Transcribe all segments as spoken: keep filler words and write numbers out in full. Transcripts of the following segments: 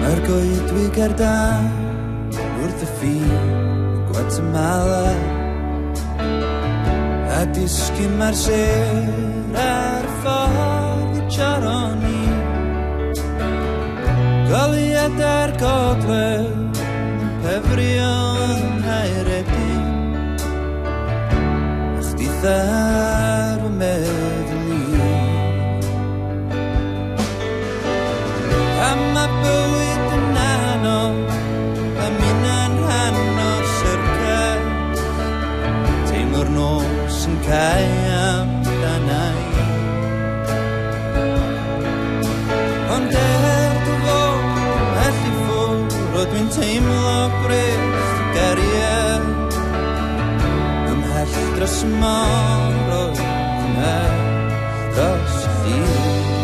Ar goedwig ar dan wrth y ffin Guatemala a disgyn mae'r ser ar ffordd i Charoni Goliad ar gogledd pefrio yn Haeredin a chditha ar y meddwl i a mae bywyd yn anodd a mi'n hanner syrca teimlo'r nos yn cael amdanau ond er dy fod allu ffwrdd roedd dwi'n teimlo brest y gariad ymhell dros y môr roedd ymhell dros y ffydd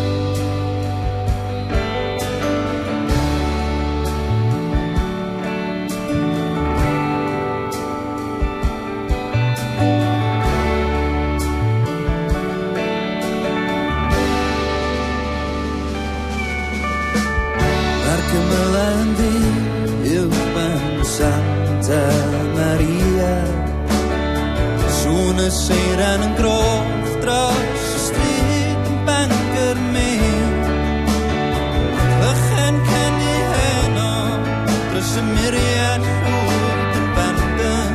Santa Maria Sŵn y seiran yn grof dros y stryd yn Bangor Main Lychen cenni heno dros y miriad llwyd yn Bandon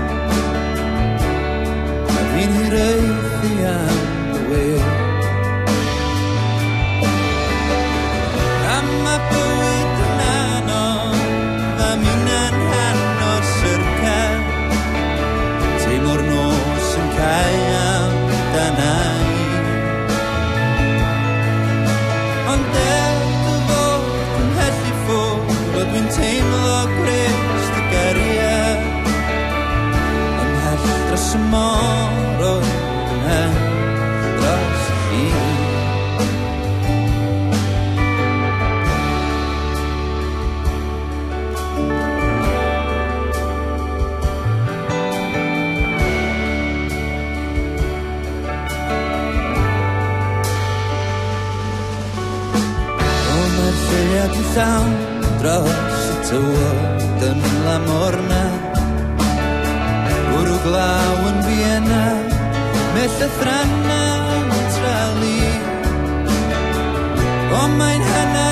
A fi'n hireithi am y wir A mae bywyd yn anodd a mi'n anhanod syrca Teimlo'r nos yn cael amdanau Ond er dy fod yn hellu ffwrdd Roedd dwi'n teimlo grist y gariad Ymhell dros y môr oedd ymhell dros y ffydd Lleuad yn llawn dros y tywod yn La Morna Bwrw glaw yn Vienna Mell y thrana yn Trali O mae'n hana